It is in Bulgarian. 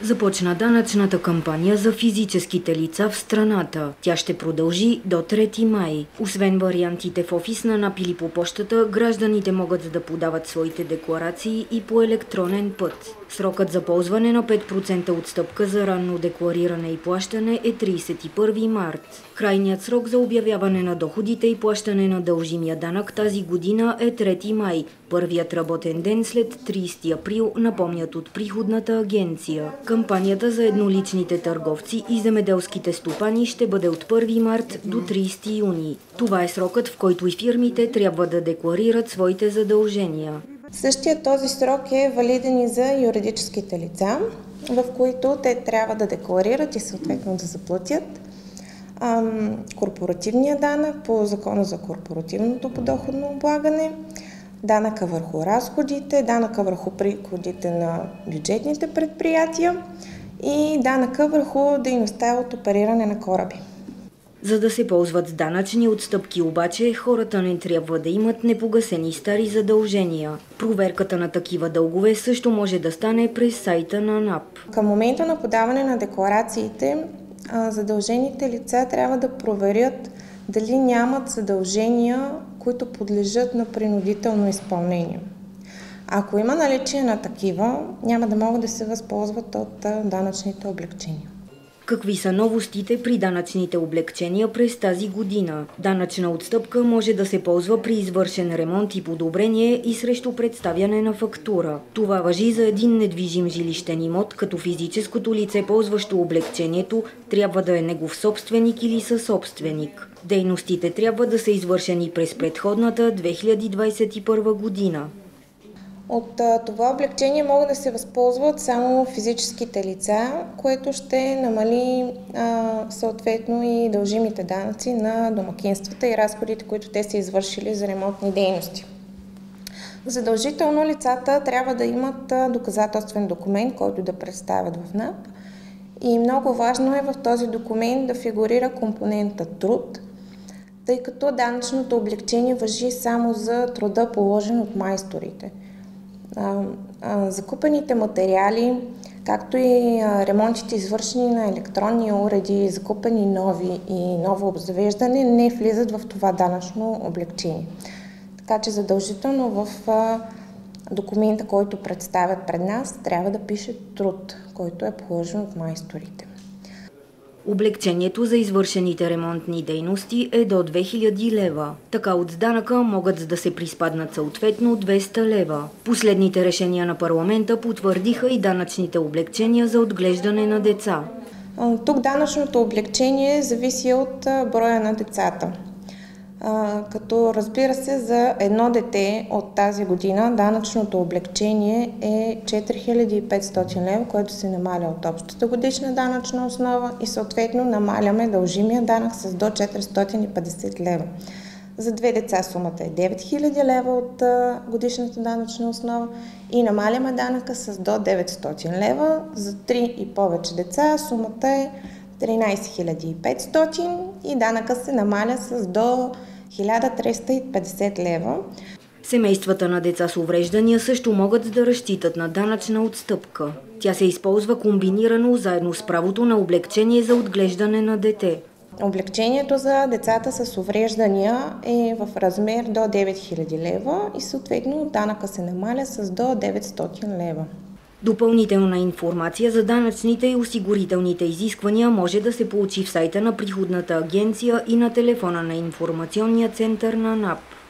Започна данъчната кампания за физическите лица в страната. Тя ще продължи до 3 май. Освен вариантите в офис на НАП или по пощата, гражданите могат да подават своите декларации и по електронен път. Срокът за ползване на 5% отстъпка за ранно деклариране и плащане е 31 март. Крайният срок за обявяване на доходите и плащане на дължимия данък тази година е 3 май. Първият работен ден след 30 април, напомнят от Приходната агенция. Кампанията за едноличните търговци и земеделските стопани ще бъде от 1 март до 30 юни. Това е срокът, в който и фирмите трябва да декларират своите задължения. Същия този срок е валиден и за юридическите лица, в които те трябва да декларират и съответно да заплатят корпоративния данък по Закона за корпоративното подоходно облагане, данъка върху разходите, данъка върху приходите на бюджетните предприятия и данъка върху дейността от опериране на кораби. За да се ползват с данъчни отстъпки обаче, хората не трябва да имат непогасени стари задължения. Проверката на такива дългове също може да стане през сайта на НАП. Към момента на подаване на декларациите, задължените лица трябва да проверят дали нямат задължения, които подлежат на принудително изпълнение. Ако има наличие на такива, няма да могат да се възползват от данъчните облекчения. Какви са новостите при данъчните облекчения през тази година? Данъчна отстъпка може да се ползва при извършен ремонт и подобрение и срещу представяне на фактура. Това важи за един недвижим жилищен имот, като физическото лице, ползващо облекчението, трябва да е негов собственик или съсобственик. Дейностите трябва да са извършени през предходната 2021 година. От това облекчение могат да се възползват само физическите лица, което ще намали съответно и дължимите данъци на домакинствата и разходите, които те са извършили за ремонтни дейности. Задължително лицата трябва да имат доказателствен документ, който да представят в НАП. И много важно е в този документ да фигурира компонента труд, тъй като данъчното облекчение важи само за труда, положен от майсторите. Закупените материали, както и ремонтите, извършени на електронни уреди, закупени нови и ново обзавеждане, не влизат в това данъчно облекчение. Така че задължително в документа, който представят пред нас, трябва да пише труд, който е положен от майсторите. Облекчението за извършените ремонтни дейности е до 2000 лева. Така от данъка могат да се приспаднат съответно 200 лева. Последните решения на парламента потвърдиха и данъчните облекчения за отглеждане на деца. Тук данъчното облекчение зависи от броя на децата. Като разбира се, за едно дете от тази година данъчното облекчение е 4500 лева, което се намаля от общата годишна данъчна основа и съответно намаляме дължимия данък с до 450 лева. За 2 деца сумата е 9000 лева от годишната данъчна основа и намаляме данъка с до 900 лева. За 3 и повече деца сумата е 13500 и данъка се намаля с до 1350 лева. Семействата на деца с увреждания също могат да разчитат на данъчна отстъпка. Тя се използва комбинирано заедно с правото на облекчение за отглеждане на дете. Облекчението за децата с увреждания е в размер до 9000 лева и съответно данъка се намаля с до 900 лева. Допълнителна информация за данъчните и осигурителните изисквания може да се получи в сайта на Приходната агенция и на телефона на информационния център на НАП.